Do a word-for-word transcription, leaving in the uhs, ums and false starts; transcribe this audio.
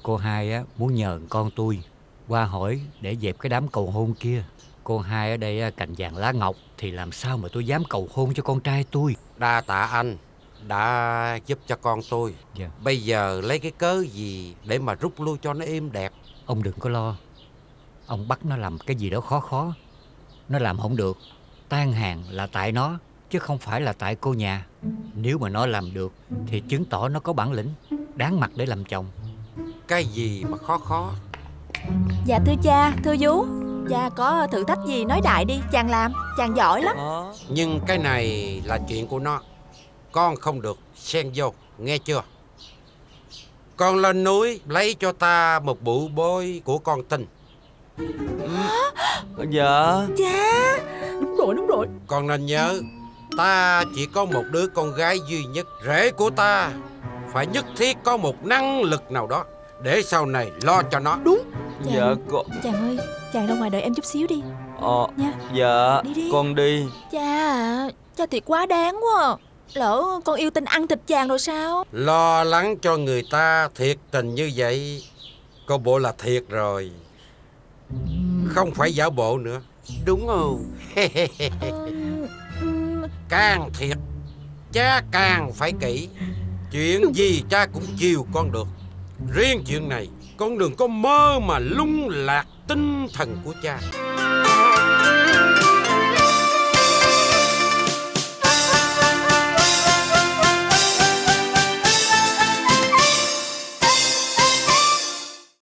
Cô hai á muốn nhờ con tôi qua hỏi để dẹp cái đám cầu hôn kia. Cô hai ở đây cành vàng lá ngọc, thì làm sao mà tôi dám cầu hôn cho con trai tôi. Đa tạ anh đã giúp cho con tôi. Dạ. Bây giờ lấy cái cớ gì để mà rút lui cho nó êm đẹp? Ông đừng có lo. Ông bắt nó làm cái gì đó khó khó, nó làm không được, tan hàng là tại nó, chứ không phải là tại cô nhà. Nếu mà nó làm được thì chứng tỏ nó có bản lĩnh, đáng mặt để làm chồng. Cái gì mà khó khó? Dạ thưa cha, thưa vú, cha có thử thách gì nói đại đi, chàng làm, chàng giỏi lắm. à. Nhưng cái này là chuyện của nó, con không được xen vô, nghe chưa? Con lên núi lấy cho ta một bụ bôi của con Tinh. Dạ. Cha. Đúng rồi, đúng rồi. Con nên nhớ, ta chỉ có một đứa con gái duy nhất. Rể của ta phải nhất thiết có một năng lực nào đó để sau này lo cho nó. Đúng. Chàng, dạ con. Chàng ơi, chàng ra ngoài đợi em chút xíu đi. Ờ nha. Dạ đi đi. Con đi. Cha à, cha thiệt quá đáng quá à. Lỡ con yêu Tinh ăn thịt chàng rồi sao? Lo lắng cho người ta thiệt tình như vậy, có bộ là thiệt rồi, không phải giả bộ nữa, đúng không? Càng thiệt, cha càng phải kỹ. Chuyện gì cha cũng chiều con được. Riêng chuyện này, con đừng có mơ mà lung lạc tinh thần của cha.